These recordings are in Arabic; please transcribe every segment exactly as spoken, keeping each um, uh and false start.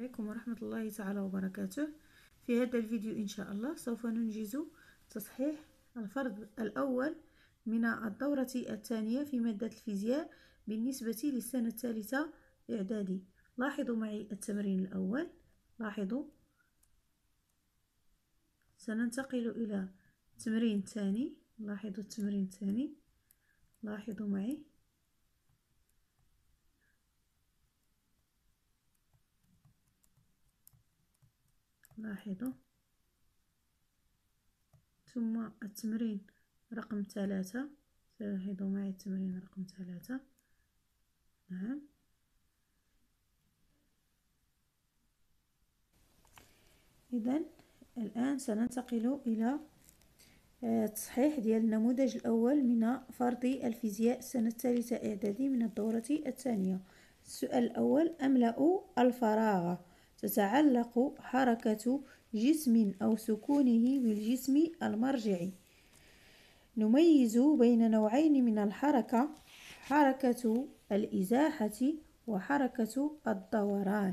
عليكم ورحمة الله تعالى وبركاته. في هذا الفيديو إن شاء الله سوف ننجز تصحيح الفرض الأول من الدورة الثانية في مادة الفيزياء بالنسبة للسنة الثالثة إعدادي. لاحظوا معي التمرين الأول. لاحظوا سننتقل إلى تمرين ثاني. لاحظوا التمرين الثاني. لاحظوا معي لاحظوا ثم التمرين رقم ثلاثة. لاحظوا معي التمرين رقم ثلاثة. نعم. إذن الآن سننتقل إلى التصحيح ديال النموذج الأول من فرض الفيزياء السنة الثالثة إعدادي من الدورة الثانية. السؤال الأول: أملأ الفراغ. تتعلق حركة جسم أو سكونه بالجسم المرجعي. نميز بين نوعين من الحركة: حركة الإزاحة وحركة الدوران.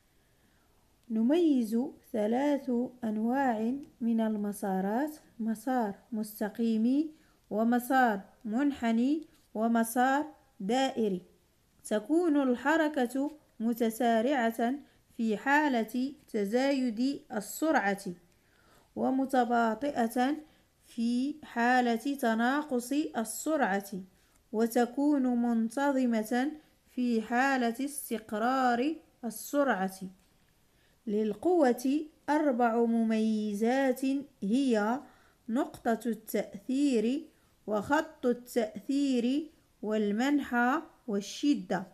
نميز ثلاث أنواع من المسارات: مسار مستقيم، ومسار منحني، ومسار دائري. تكون الحركة متسارعة في حالة تزايد السرعة، ومتباطئة في حالة تناقص السرعة، وتكون منتظمة في حالة استقرار السرعة. للقوة أربع مميزات هي: نقطة التأثير، وخط التأثير، والمنحى، والشدة.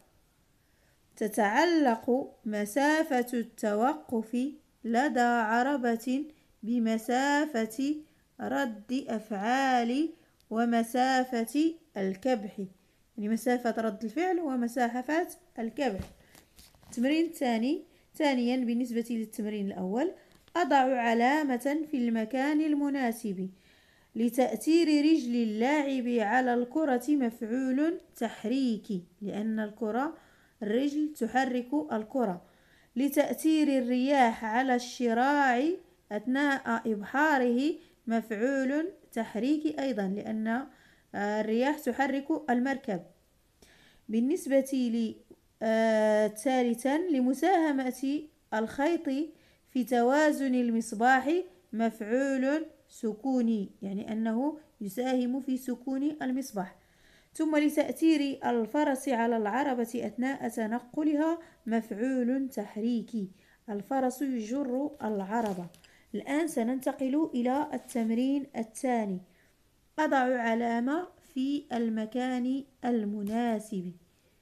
تتعلق مسافة التوقف لدى عربة بمسافة رد أفعال ومسافة الكبح، يعني مسافة رد الفعل ومسافة الكبح. التمرين الثاني. ثانيا بالنسبة للتمرين الأول: أضع علامة في المكان المناسب. لتأثير رجل اللاعب على الكرة مفعول تحريكي، لأن الكرة الرجل تحرك الكرة. لتأثير الرياح على الشراع أثناء إبحاره مفعول تحريكي أيضا، لأن الرياح تحرك المركب. بالنسبة لي آه ثالثا: لمساهمة الخيط في توازن المصباح مفعول سكوني، يعني أنه يساهم في سكون المصباح. ثم لتأثير الفرس على العربة أثناء تنقلها مفعول تحريكي، الفرس يجر العربة. الآن سننتقل إلى التمرين الثاني: أضع علامة في المكان المناسب.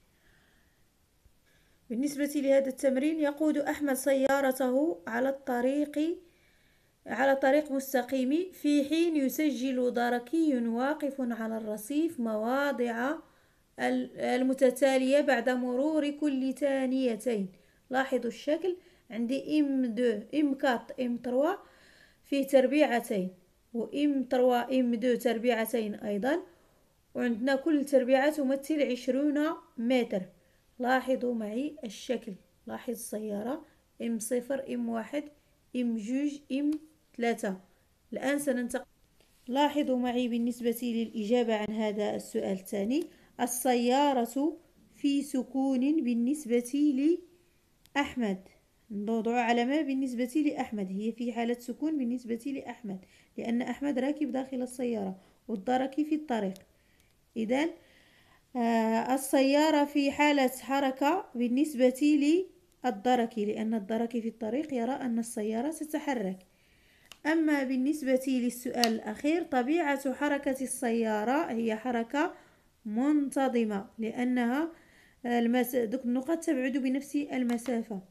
بالنسبة لهذا التمرين: يقود أحمد سيارته على الطريق على طريق مستقيم في حين يسجل دركي واقف على الرصيف مواضع المتتالية بعد مرور كل ثانيتين. لاحظوا الشكل، عندي إم دو إم كات إم تروا فيه تربيعتين، وإم تروا إم دو تربيعتين أيضا، وعندنا كل تربيعة تمثل عشرون متر. لاحظوا معي الشكل. لاحظ السيارة إم صفر إم واحد إم جوج إم ثلاثة. الآن سننتقل. لاحظوا معي بالنسبة للإجابة عن هذا السؤال الثاني: السيارة في سكون بالنسبة لأحمد. نضع علامة بالنسبة لأحمد، هي في حالة سكون بالنسبة لأحمد، لأن أحمد راكب داخل السيارة والدرك في الطريق. إذن آه السيارة في حالة حركة بالنسبة للدرك، لأن الدرك في الطريق يرى أن السيارة تتحرك. أما بالنسبة للسؤال الأخير: طبيعة حركة السيارة هي حركة منتظمة، لأنها المس... دوك النقط تبعد بنفس المسافة.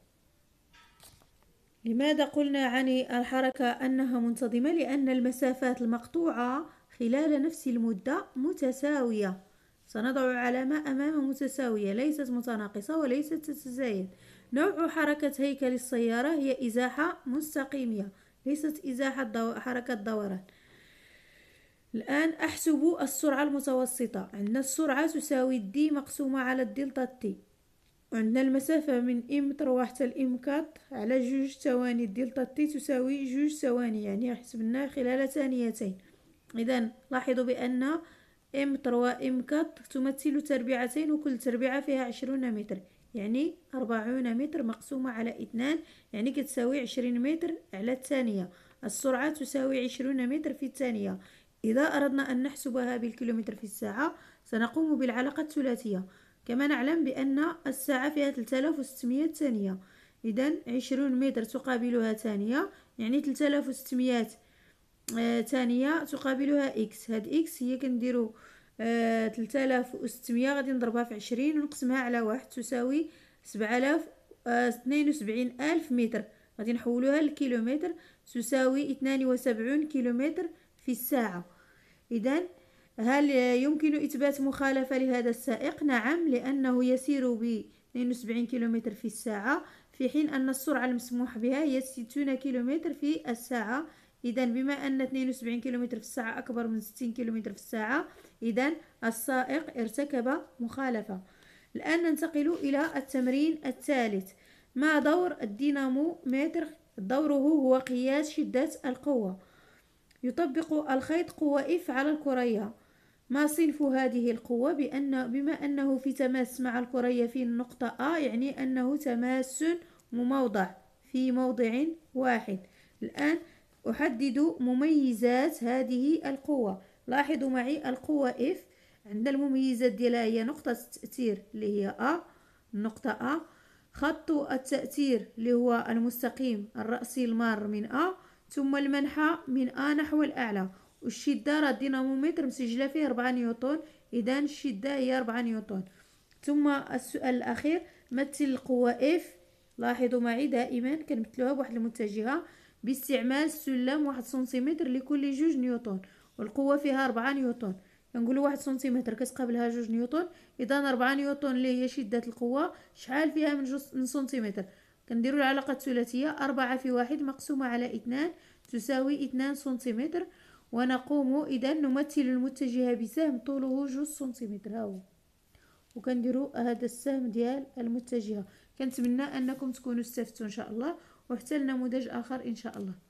لماذا قلنا عن الحركة أنها منتظمة؟ لأن المسافات المقطوعة خلال نفس المدة متساوية. سنضع علامة أمام متساوية، ليست متناقصة وليست تتزايد. نوع حركة هيكل السيارة هي إزاحة مستقيمية، ليست إزاحة دو... حركة دوران. الآن أحسب السرعة المتوسطة. عندنا السرعة تساوي الدي مقسومة على الدلتا تي. وعندنا المسافة من ام تروا حتى الام كات على جوج ثواني دلتا تي تساوي جوج ثواني، يعني حسبناه خلال ثانيتين. إذا لاحظوا بأن ام تروا ام كات تمثل تربيعتين وكل تربيعة فيها عشرون متر، يعني أربعون متر مقسومة على اثنان، يعني كتساوي عشرين متر على الثانية. السرعة تساوي عشرون متر في الثانية. إذا أردنا أن نحسبها بالكيلومتر في الساعة سنقوم بالعلاقة الثلاثية. كما نعلم بأن الساعة فيها ثلاثة آلاف وستمائة ثانية، إذن عشرون متر تقابلها ثانية، يعني ثلاثة آلاف وستمائة آه ثانية تقابلها إكس. هاد إكس هي كنديرو آه ثلاثة آلاف وستمائة غادي نضربها في عشرين ونقسمها على واحد تساوي سبعة آلاف اثنين وسبعين ألف متر، غادي نحولوها للكيلومتر تساوي اثنان وسبعون كيلومتر في الساعة. إذن هل يمكن إثبات مخالفة لهذا السائق؟ نعم، لأنه يسير ب اثنين وسبعين كيلومتر في الساعة، في حين أن السرعة المسموح بها هي ستين كيلومتر في الساعة. إذا بما أن اثنين وسبعين كيلومتر في الساعة أكبر من ستين كيلومتر في الساعة، إذا السائق ارتكب مخالفة. الآن ننتقل إلى التمرين الثالث. ما دور الدينامومتر؟ دوره هو قياس شدة القوة. يطبق الخيط قوة إف على الكرية. ما صنف هذه القوة؟ بأن بما أنه في تماس مع الكرية في النقطة A، يعني أنه تماس مموضع في موضع واحد. الآن أحدد مميزات هذه القوة. لاحظوا معي القوة F عندنا المميزات ديالها هي نقطة التأثير اللي هي A، النقطة A، خط التأثير اللي هو المستقيم الرأسي المار من A، ثم المنحى من A نحو الأعلى. والشدة راه الدينامومتر مسجلة فيه أربعة نيوتن، إذا الشدة هي أربعة نيوتن. ثم السؤال الأخير، مثل القوة F. لاحظوا معي دائما كنمثلوها بواحد المتجهة باستعمال سلم واحد سنتيمتر لكل جوج نيوتن، والقوة فيها أربعة نيوتن. كنقولوا واحد سنتيمتر كتقابلها جوج نيوتن، إذا أربعة نيوتن اللي هي شدة القوة شحال فيها من جوج من سنتيمتر؟ كنديروا العلاقة الثلاثية، أربعة في واحد مقسومة على اثنان تساوي اثنان سنتيمتر. ونقوم إذا نمثل المتجهة بسهم طوله جوج سنتيمتر، هاهو، وكنديروا هذا السهم ديال المتجهة. كنتمنى أنكم تكونوا استفدتوا إن شاء الله، وحتى لنموذج آخر إن شاء الله.